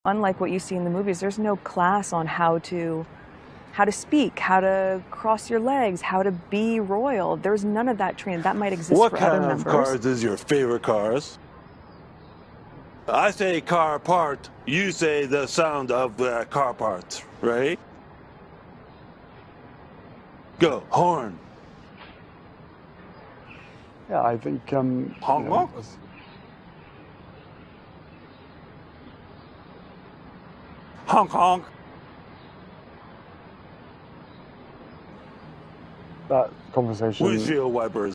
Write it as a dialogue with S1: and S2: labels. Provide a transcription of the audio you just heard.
S1: Unlike what you see in the movies, there's no class on how to speak, how to cross your legs, how to be royal. There's none of that training. That might exist
S2: What
S1: for other
S2: kind
S1: members.
S2: of cars is your favorite cars? I say car part, you say the sound of the car parts, right? Go, horn.
S3: Yeah, I think
S2: Honk honk. Honk honk.
S3: that conversation.
S2: Windshield wipers.